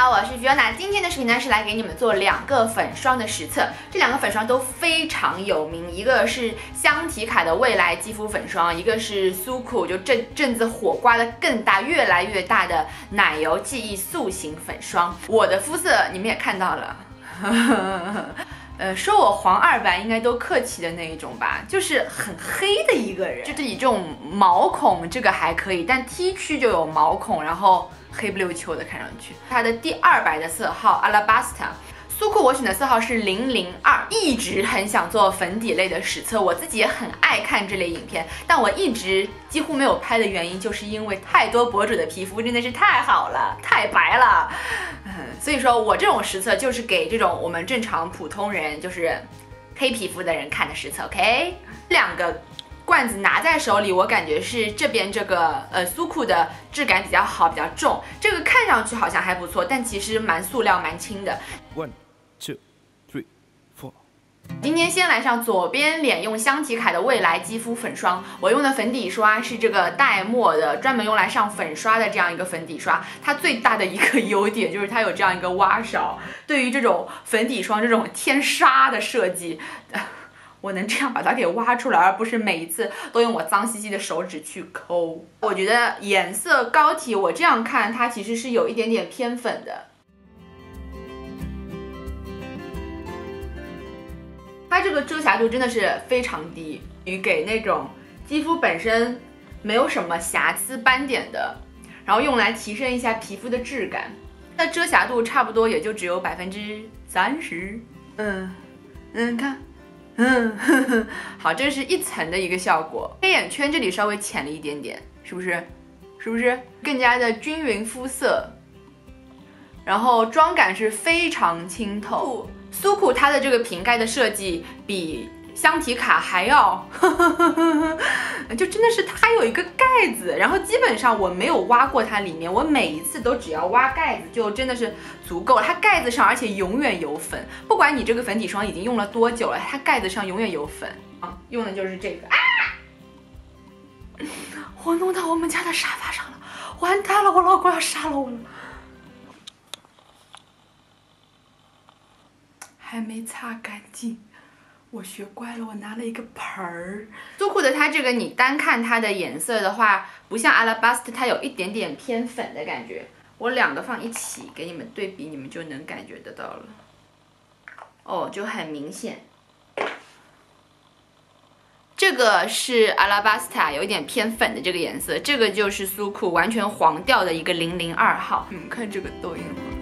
好，我是 Fiona， 今天的视频呢是来给你们做2个粉霜的实测，这2个粉霜都非常有名，一个是香缇卡的未来肌肤粉霜，一个是苏酷就这阵子火刮的更大、越来越大的奶油记忆塑形粉霜。我的肤色你们也看到了。说我黄2白应该都客气的那一种吧，就是很黑的一个人，就是以这种毛孔这个还可以，但 T 区就有毛孔，然后黑不溜秋的看上去。它的第2白的色号 Alabasta， 苏酷我选的色号是002，一直很想做粉底类的实测，我自己也很爱看这类影片，但我一直几乎没有拍的原因，就是因为太多博主的皮肤真的是太好了，太白了。所以说我这种实测就是给这种我们正常普通人，就是黑皮肤的人看的实测 ，OK？ 2个罐子拿在手里，我感觉是这边这个苏酷的质感比较好，比较重，这个看上去好像还不错，但其实蛮塑料蛮轻的。 1、2、3、4。 今天先来上左边脸，用香缇卡的未来肌肤粉霜。我用的粉底刷是这个黛墨的，专门用来上粉刷的这样一个粉底刷。它最大的一个优点就是它有这样一个挖勺，对于这种粉底霜这种天杀的设计，我能这样把它给挖出来，而不是每一次都用我脏兮兮的手指去抠。我觉得颜色膏体，我这样看它其实是有一点点偏粉的。它这个遮瑕度真的是非常低，给那种肌肤本身没有什么瑕疵斑点的，然后用来提升一下皮肤的质感。那遮瑕度差不多也就只有30%。看，好，这是一层的一个效果。黑眼圈这里稍微浅了一点点，是不是？是不是更加的均匀肤色？然后妆感是非常清透。苏酷它的这个瓶盖的设计比香缇卡还要，就真的是它有一个盖子，然后基本上我没有挖过它里面，我每一次都只要挖盖子就真的是足够了。它盖子上而且永远有粉，不管你这个粉底霜已经用了多久了，它盖子上永远有粉啊，用的就是这个啊！我弄到我们家的沙发上了，完蛋了，我老公要杀了我了。还没擦干净，我学乖了，我拿了一个盆儿。苏酷的它这个，你单看它的颜色的话，不像 Alabasta 它有一点点偏粉的感觉。我2个放一起给你们对比，你们就能感觉得到了。哦，就很明显。这个是 Alabasta 有一点偏粉的这个颜色，这个就是苏酷完全黄调的一个002号。看这个痘印。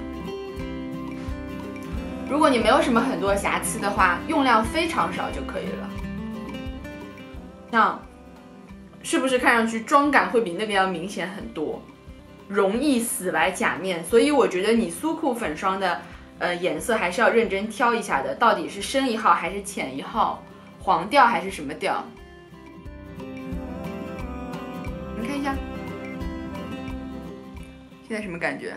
如果你没有什么很多瑕疵的话，用量非常少就可以了。那是不是看上去妆感会比那个要明显很多？容易死白假面，所以我觉得你苏酷粉霜的颜色还是要认真挑一下的，到底是深1号还是浅1号，黄调还是什么调？你看一下，现在什么感觉？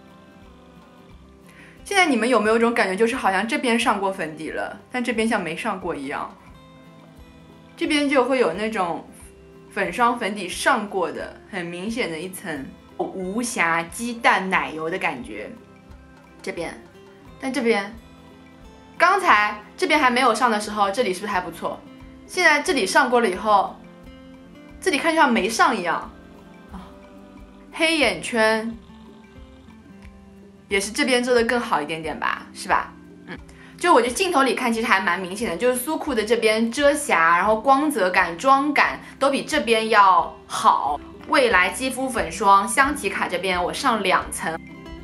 现在你们有没有一种感觉，就是好像这边上过粉底了，但这边像没上过一样？这边就会有那种粉霜粉底上过的很明显的一层无瑕鸡蛋奶油的感觉。这边，但这边，刚才这边还没有上的时候，这里是不是还不错？现在这里上过了以后，这里看着像没上一样。黑眼圈。也是这边做的更好一点点吧，是吧？就我觉得镜头里看其实还蛮明显的，就是苏酷的这边遮瑕，然后光泽感、妆感都比这边要好。未来肌肤粉霜香缇卡这边我上2层。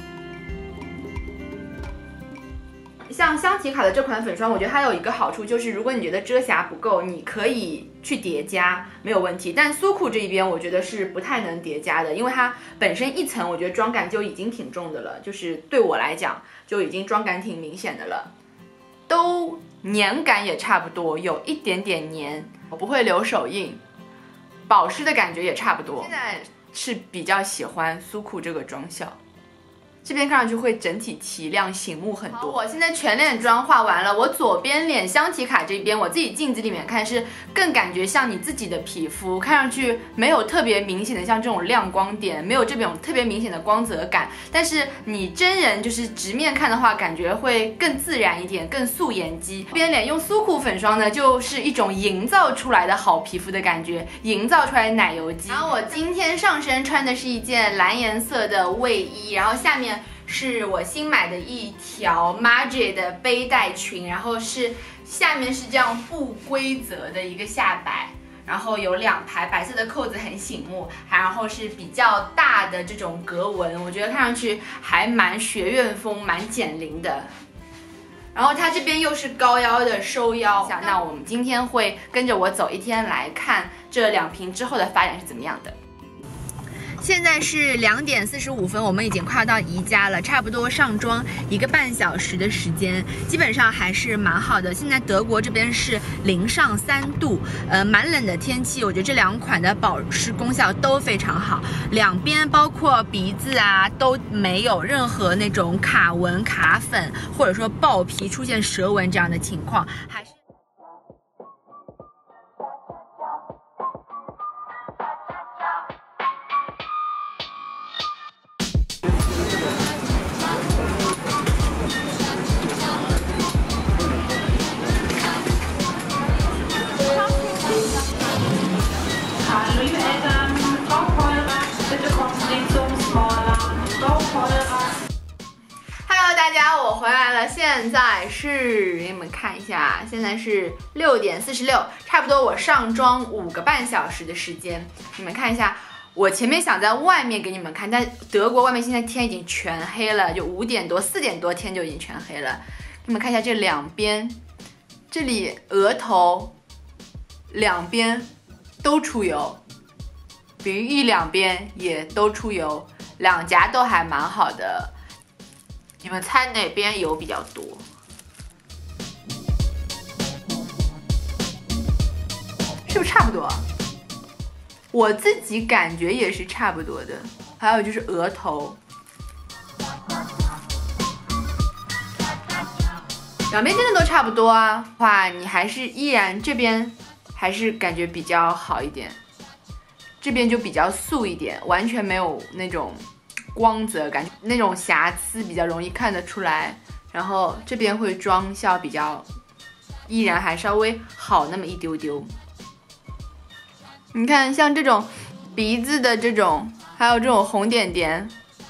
像香缇卡的这款粉霜，我觉得它有一个好处，就是如果你觉得遮瑕不够，你可以去叠加，没有问题。但苏酷这一边，我觉得是不太能叠加的，因为它本身1层，我觉得妆感就已经挺重的了，就是对我来讲就已经妆感挺明显的了，都黏感也差不多，有一点点黏，不会留手印，保湿的感觉也差不多。现在是比较喜欢苏酷这个妆效。 这边看上去会整体提亮醒目很多。我现在全脸妆化完了，我左边脸香缇卡这边，我自己镜子里面看是更感觉像你自己的皮肤，看上去没有特别明显的像这种亮光点，没有这种特别明显的光泽感。但是你真人就是直面看的话，感觉会更自然一点，更素颜肌。这边脸用苏酷粉霜呢，就是一种营造出来的好皮肤的感觉，营造出来的奶油肌。然后我今天上身穿的是一件蓝颜色的卫衣，然后下面是我新买的一条 Margie 的背带裙，然后下面是这样不规则的一个下摆，然后有2排白色的扣子很醒目，然后是比较大的这种格纹，我觉得看上去还蛮学院风，蛮减龄的。然后它这边又是高腰的收腰，那我们今天会跟着我走一天来看这2瓶之后的发展是怎么样的。现在是2点45分，我们已经快要到宜家了，差不多上妆1个半小时的时间，基本上还是蛮好的。现在德国这边是0上3度，蛮冷的天气，我觉得这2款的保湿功效都非常好，两边包括鼻子啊都没有任何那种卡纹、卡粉或者说爆皮出现舌纹这样的情况，还是。Hello， 大家，我回来了。现在是给你们看一下，现在是6点46，差不多我上妆5个半小时的时间。你们看一下，我前面想在外面给你们看，但德国外面现在天已经全黑了，就5点多、4点多天就已经全黑了。你们看一下这2边，这里额头2边都出油，鼻翼2边也都出油，2颊都还蛮好的。你们猜哪边油比较多？是不是差不多？我自己感觉也是差不多的。还有就是额头，2边真的都差不多啊。话你还是依然这边还是感觉比较好一点，这边就比较素一点，完全没有那种光泽感，那种瑕疵比较容易看得出来。然后这边会妆效比较，依然还稍微好那么一丢丢。你看，像这种鼻子的这种，还有这种红点点，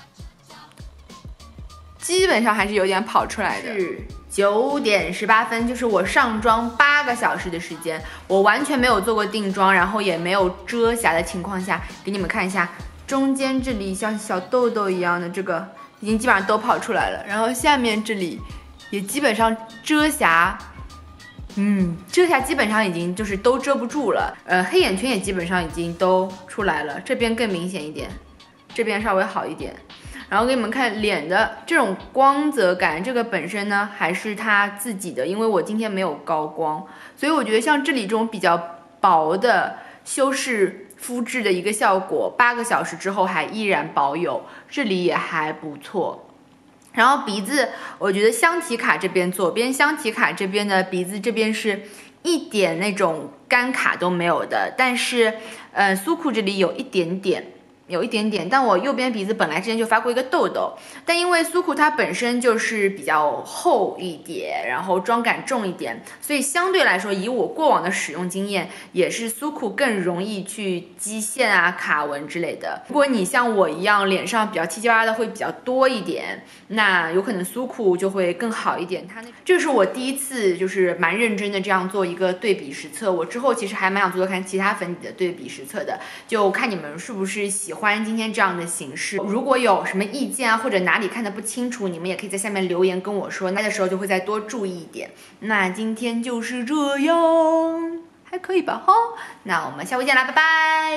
基本上还是有点跑出来的。是9点18分，就是我上妆8个小时的时间，我完全没有做过定妆，然后也没有遮瑕的情况下，给你们看一下。中间这里像小痘痘一样的这个已经基本上都跑出来了，然后下面这里也基本上遮瑕，遮瑕基本上已经就是都遮不住了，黑眼圈也基本上已经都出来了，这边更明显一点，这边稍微好一点。然后给你们看脸的这种光泽感，这个本身呢还是它自己的，因为我今天没有高光，所以我觉得像这里这种比较薄的修饰肤质的一个效果，8个小时之后还依然保有，这里也还不错。然后鼻子，我觉得香缇卡这边，左边香缇卡这边的鼻子这边是一点那种干卡都没有的，但是苏酷这里有一点点。但我右边鼻子本来之前就发过一个痘痘，但因为苏酷它本身就是比较厚一点，然后妆感重一点，所以相对来说，以我过往的使用经验，也是苏酷更容易去积线啊、卡纹之类的。如果你像我一样脸上比较七七八八的会比较多一点，那有可能苏酷就会更好一点。这是我第一次就是蛮认真的这样做一个对比实测，我之后其实还蛮想做做看其他粉底的对比实测的，就看你们是不是喜欢今天这样的形式。如果有什么意见啊，或者哪里看得不清楚，你们也可以在下面留言跟我说，那的时候就会再多注意一点。那今天就是这样，还可以吧哈？那我们下回见啦，拜拜。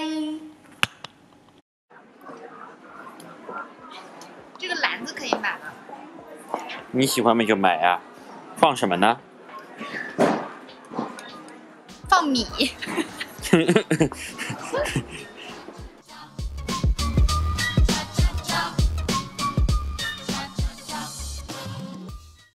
这个篮子可以买吗？ 你喜欢买就买啊，放什么呢？ 放米。